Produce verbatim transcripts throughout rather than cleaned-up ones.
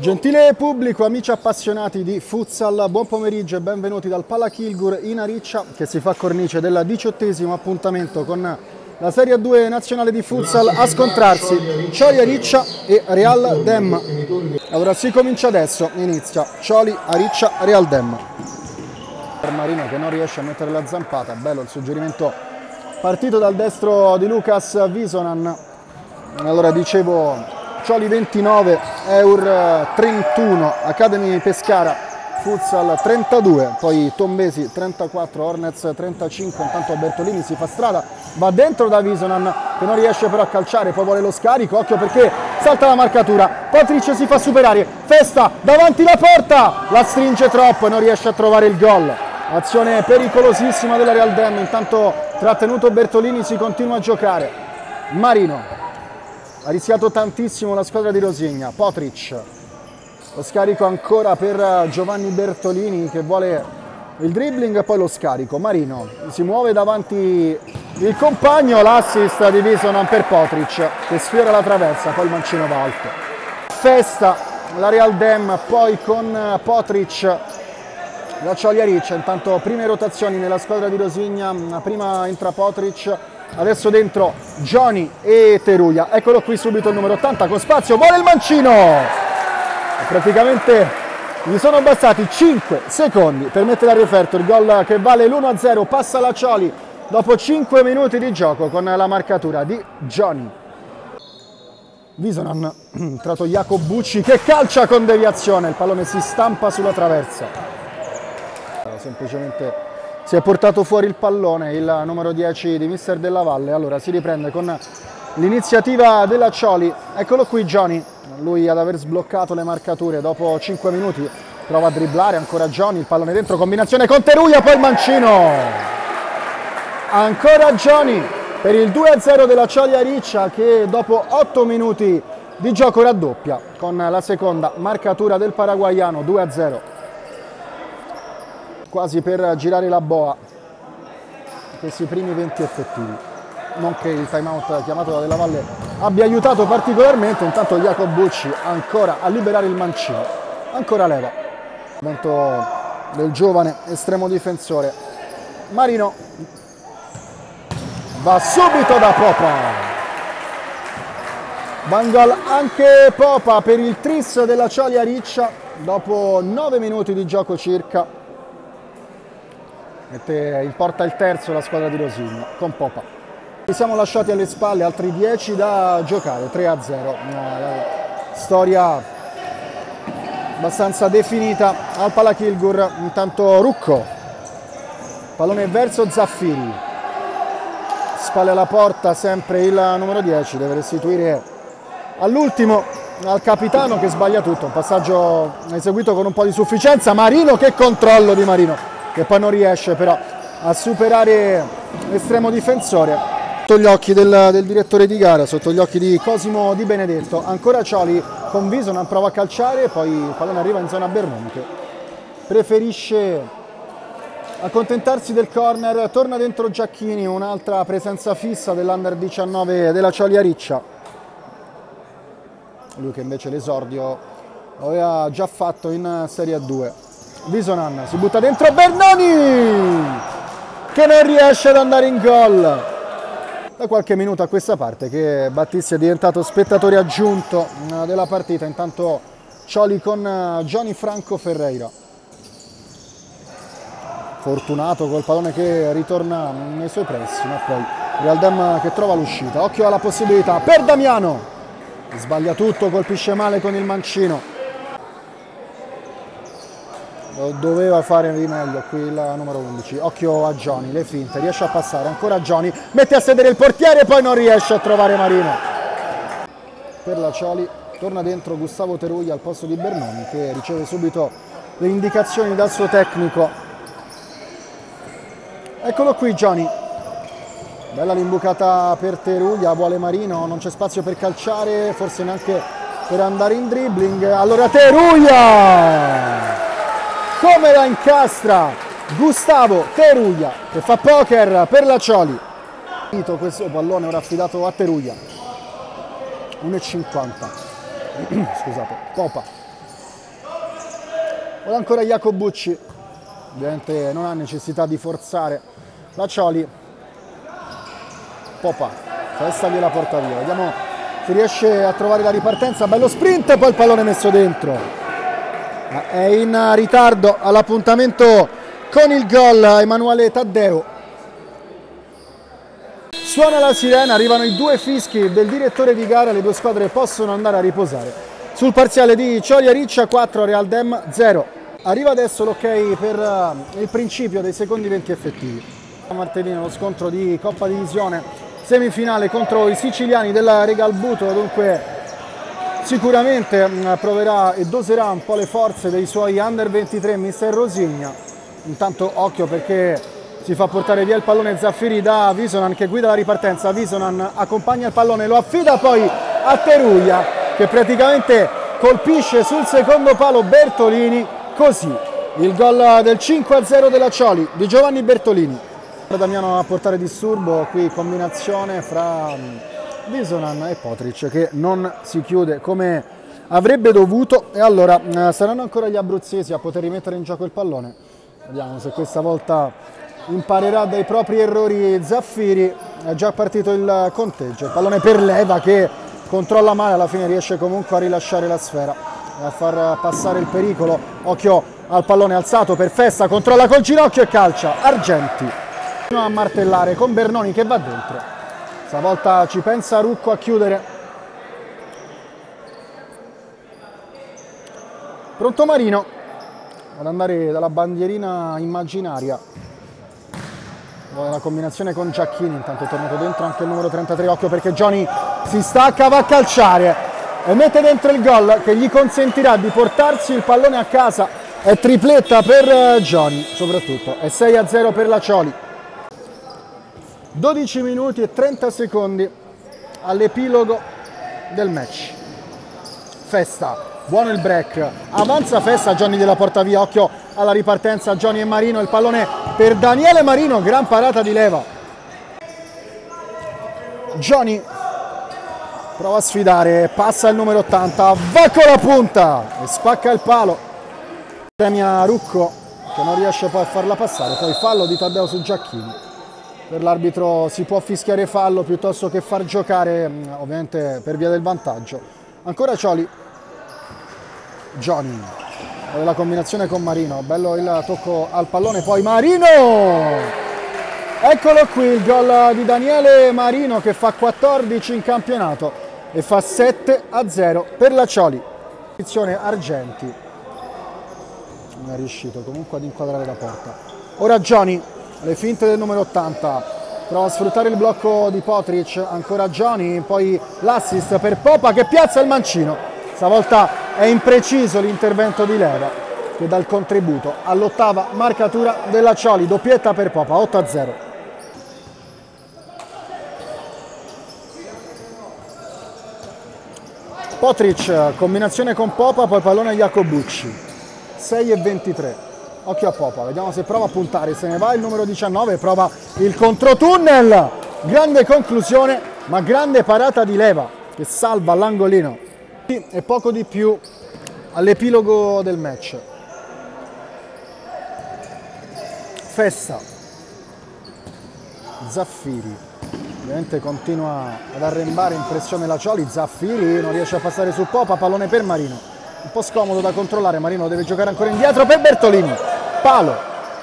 Gentile pubblico, amici appassionati di futsal, buon pomeriggio e benvenuti dal Pala Kilgur in Ariccia, che si fa cornice del diciottesimo appuntamento con la Serie due nazionale di futsal a scontrarsi Cioli Ariccia e Real Dem. Allora si comincia adesso, inizia Cioli Ariccia Real Dem. Per Marino che non riesce a mettere la zampata, bello il suggerimento partito dal destro di Lucas Visonan. Allora dicevo Cioli ventinove, Eur trentuno, Academy Pescara Futsal trentadue, poi Tombesi trentaquattro, Hornets trentacinque, intanto Bertolini si fa strada, va dentro da Visonan che non riesce però a calciare, poi vuole lo scarico, occhio perché salta la marcatura, Patric si fa superare, Festa davanti la porta, la stringe troppo e non riesce a trovare il gol. Azione pericolosissima della Real Dem, intanto trattenuto Bertolini si continua a giocare. Marino. Ha rischiato tantissimo la squadra di Rosigna, Patric, lo scarico ancora per Giovanni Bertolini che vuole il dribbling e poi lo scarico, Marino si muove davanti il compagno, l'assist di Visonan per Patric che sfiora la traversa, poi il mancino va alto. Festa, la Real Dem, poi con Patric, la Cioli Ariccia, intanto prime rotazioni nella squadra di Rosigna, prima entra Patric. Adesso dentro Johnny e Teruja, eccolo qui subito il numero ottanta con spazio, vuole il mancino! E praticamente gli sono bastati cinque secondi per mettere a referto il gol che vale l'uno a zero, passa la Cioli dopo cinque minuti di gioco con la marcatura di Johnny. Visonan, tratto Jacobucci che calcia con deviazione, il pallone si stampa sulla traversa. Semplicemente si è portato fuori il pallone il numero dieci di Mister Della Valle, allora si riprende con l'iniziativa della Cioli, eccolo qui Johnny, lui ad aver sbloccato le marcature dopo cinque minuti, prova a dribblare ancora Johnny, il pallone dentro, combinazione con Teruja, poi il mancino, ancora Johnny per il due a zero della Cioli Ariccia che dopo otto minuti di gioco raddoppia con la seconda marcatura del paraguaiano, due a zero. Quasi per girare la boa questi primi venti effettivi, non che il time out chiamato da Della Valle abbia aiutato particolarmente, intanto Jacobucci ancora a liberare il mancino, ancora leva, momento del giovane estremo difensore, Marino va subito da Popa, Bangal anche Popa per il tris della Cioli Ariccia dopo nove minuti di gioco circa. Mette in porta il terzo la squadra di Rosigna con Popa. Ci siamo lasciati alle spalle altri dieci da giocare, tre a zero. Una storia abbastanza definita al Pala Kilgur. Intanto Rucco, pallone verso Zaffiri, spalle alla porta sempre il numero dieci, deve restituire all'ultimo al capitano che sbaglia tutto. Un passaggio eseguito con un po' di sufficienza. Marino, che controllo di Marino, che poi non riesce però a superare l'estremo difensore. Sotto gli occhi del, del direttore di gara, sotto gli occhi di Cosimo Di Benedetto, ancora Cioli con Visonan, prova a calciare, poi il pallone arriva in zona Bernoni che preferisce accontentarsi del corner, torna dentro Giacchini, un'altra presenza fissa dell'Under diciannove della Cioli Ariccia. Lui che invece l'esordio lo aveva già fatto in Serie due. Visonan si butta dentro Bernoni che non riesce ad andare in gol. Da qualche minuto a questa parte che Battisti è diventato spettatore aggiunto della partita, intanto Cioli con Johnny Franco Ferreira. Fortunato col pallone che ritorna nei suoi pressi, ma poi Real Dem che trova l'uscita, occhio alla possibilità per Damiano, sbaglia tutto, colpisce male con il mancino. Lo doveva fare di meglio qui il numero undici, occhio a Johnny, le finte, riesce a passare, ancora Johnny, mette a sedere il portiere e poi non riesce a trovare Marino. Per la Cioli torna dentro Gustavo Teruja al posto di Bernoni che riceve subito le indicazioni dal suo tecnico. Eccolo qui Johnny, bella l'imbucata per Teruja, vuole Marino, non c'è spazio per calciare, forse neanche per andare in dribbling, allora Teruja! Come la incastra Gustavo Teruja che fa poker per la Cioli. Questo pallone ora affidato a Teruja, uno e cinquanta. Scusate, Popa ed ancora Iacobucci, ovviamente non ha necessità di forzare la Cioli. Popa, Festa gliela porta via, vediamo se riesce a trovare la ripartenza, bello sprint, poi il pallone messo dentro. È in ritardo all'appuntamento con il gol Emanuele Taddeo. Suona la sirena, arrivano i due fischi del direttore di gara, le due squadre possono andare a riposare. Sul parziale di Cioli Ariccia quattro, Real Dem zero. Arriva adesso l'ok per il principio dei secondi venti effettivi. Martellino, lo scontro di Coppa Divisione, semifinale contro i siciliani della Regal Buto, dunque sicuramente proverà e doserà un po' le forze dei suoi under ventitré mister Rosigna. Intanto occhio perché si fa portare via il pallone Zaffiri da Visonan che guida la ripartenza. Visonan accompagna il pallone, lo affida poi a Teruglia che praticamente colpisce sul secondo palo Bertolini, così il gol del cinque a zero della Cioli di Giovanni Bertolini. Damiano a portare disturbo, qui combinazione fra Visonan e Potric che non si chiude come avrebbe dovuto, e allora eh, saranno ancora gli abruzzesi a poter rimettere in gioco il pallone. Vediamo se questa volta imparerà dai propri errori Zaffiri. È già partito il conteggio, il pallone per Leva che controlla male, alla fine riesce comunque a rilasciare la sfera e a far passare il pericolo. Occhio al pallone alzato per Festa, controlla col ginocchio e calcia. Argenti a martellare con Bernoni che va dentro. Stavolta ci pensa Rucco a chiudere. Pronto Marino ad andare dalla bandierina immaginaria. La combinazione con Giacchini, intanto è tornato dentro anche il numero trentatré. Occhio perché Johnny si stacca, va a calciare e mette dentro il gol che gli consentirà di portarsi il pallone a casa. È tripletta per Johnny soprattutto, è sei a zero per la Cioli. dodici minuti e trenta secondi all'epilogo del match. Festa, buono il break, avanza Festa, Johnny gliela porta via, occhio alla ripartenza Johnny e Marino, il pallone per Daniele Marino, gran parata di Leva. Johnny prova a sfidare, passa il numero ottanta, va con la punta e spacca il palo. Premia Rucco che non riesce poi a farla passare, poi fallo di Taddeo su Giacchini. Per l'arbitro si può fischiare fallo piuttosto che far giocare, ovviamente per via del vantaggio. Ancora Cioli. Johnny. La combinazione con Marino. Bello il tocco al pallone. Poi Marino! Eccolo qui il gol di Daniele Marino che fa quattordici in campionato e fa sette a zero per la Cioli. Posizione Argenti. Non è riuscito comunque ad inquadrare la porta. Ora Johnny. Le finte del numero ottanta, prova a sfruttare il blocco di Potric, ancora Johnny, poi l'assist per Popa che piazza il mancino. Stavolta è impreciso l'intervento di Leva che dà il contributo all'ottava marcatura della Cioli, doppietta per Popa, otto a zero. Potric, combinazione con Popa, poi pallone a Iacobucci, sei e ventitré. Occhio a Popa, vediamo se prova a puntare, se ne va il numero diciannove, prova il controtunnel, grande conclusione, ma grande parata di Leva che salva l'angolino. E poco di più all'epilogo del match. Festa, Zaffiri, ovviamente continua ad arrembare in pressione la Cioli, Zaffiri non riesce a passare su Popa, pallone per Marino, un po' scomodo da controllare, Marino deve giocare ancora indietro per Bertolini. Palo.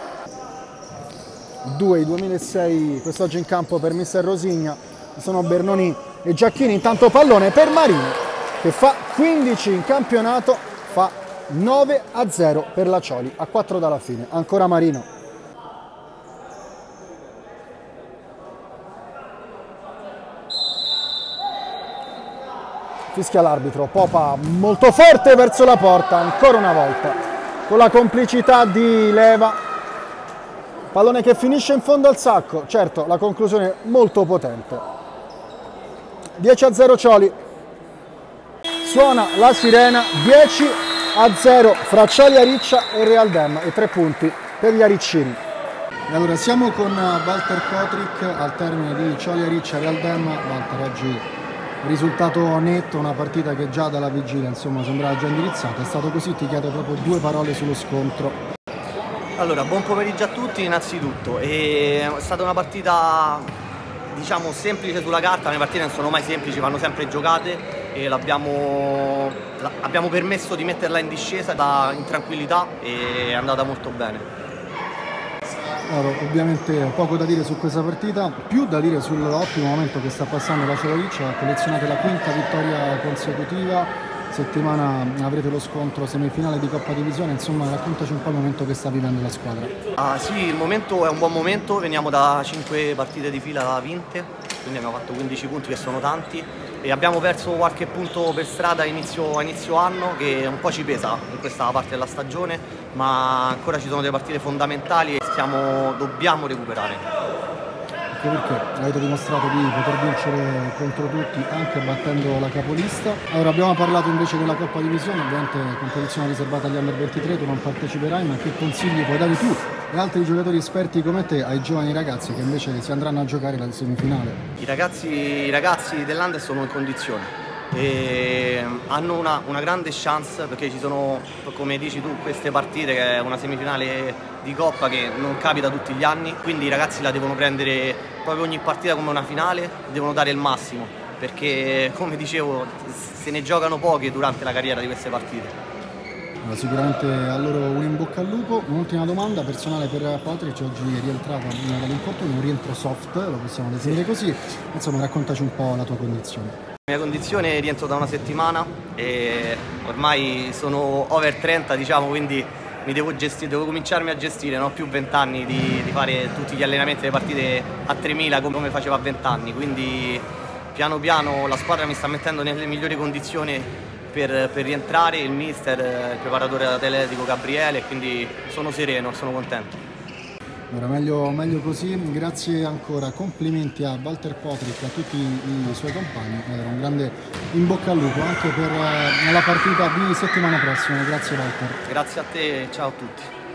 Due, i duemilasei quest'oggi in campo per mister Rosigna, sono Bernoni e Giacchini, intanto pallone per Marino che fa quindici in campionato, fa nove a zero per la Cioli, a quattro dalla fine, ancora Marino. Fischia l'arbitro, Popa molto forte verso la porta, ancora una volta. Con la complicità di Leva, pallone che finisce in fondo al sacco, certo la conclusione molto potente. dieci a zero Cioli, suona la sirena, dieci a zero fra Cioli Ariccia e Real Dem e tre punti per gli ariccini. E allora siamo con Walter Potric al termine di Cioli Ariccia Real Dem. Walter, oggi risultato netto, una partita che già dalla vigilia insomma sembrava già indirizzata. È stato così, ti chiedo proprio due parole sullo scontro. Allora, buon pomeriggio a tutti innanzitutto. E è stata una partita, diciamo, semplice sulla carta. Le partite non sono mai semplici, vanno sempre giocate e l'abbiamo abbiamo permesso di metterla in discesa da, in tranquillità, e è andata molto bene. Allora, ovviamente poco da dire su questa partita, più da dire sull'ottimo momento che sta passando la Celovic. Ha collezionato la quinta vittoria consecutiva, settimana avrete lo scontro semifinale di Coppa Divisione, insomma raccontaci un po' il momento che sta vivendo la squadra. Ah, sì, il momento è un buon momento, veniamo da cinque partite di fila vinte, quindi abbiamo fatto quindici punti che sono tanti, e abbiamo perso qualche punto per strada a inizio, a inizio anno che un po' ci pesa in questa parte della stagione, ma ancora ci sono delle partite fondamentali e stiamo, dobbiamo recuperare. Anche perché avete dimostrato di poter vincere contro tutti anche battendo la capolista. Allora, abbiamo parlato invece della Coppa Divisione, ovviamente competizione riservata agli under ventitré, tu non parteciperai, ma che consigli puoi dare tu e altri giocatori esperti come te ai giovani ragazzi che invece si andranno a giocare la semifinale? I ragazzi, i ragazzi dell'Under sono in condizione e hanno una, una grande chance, perché ci sono, come dici tu, queste partite che è una semifinale di Coppa che non capita tutti gli anni, quindi i ragazzi la devono prendere proprio ogni partita come una finale, devono dare il massimo, perché come dicevo se ne giocano poche durante la carriera di queste partite. Allora, sicuramente a loro un in bocca al lupo. Un'ultima domanda personale per Patrick, oggi è rientrato dall'infortunio, un rientro soft, lo possiamo definire così, insomma raccontaci un po' la tua condizione. La mia condizione, rientro da una settimana e ormai sono over trenta, diciamo, quindi mi devo gestire, devo cominciarmi a gestire, non ho più venti anni di, di fare tutti gli allenamenti, le partite a tremila come facevo a venti anni, quindi piano piano la squadra mi sta mettendo nelle migliori condizioni per, per rientrare, il mister, il preparatore atletico Gabriele, quindi sono sereno, sono contento. Allora, meglio, meglio così, grazie ancora, complimenti a Walter Patrick e a tutti i suoi compagni, allora, un grande in bocca al lupo anche per la partita di settimana prossima, grazie Walter. Grazie a te e ciao a tutti.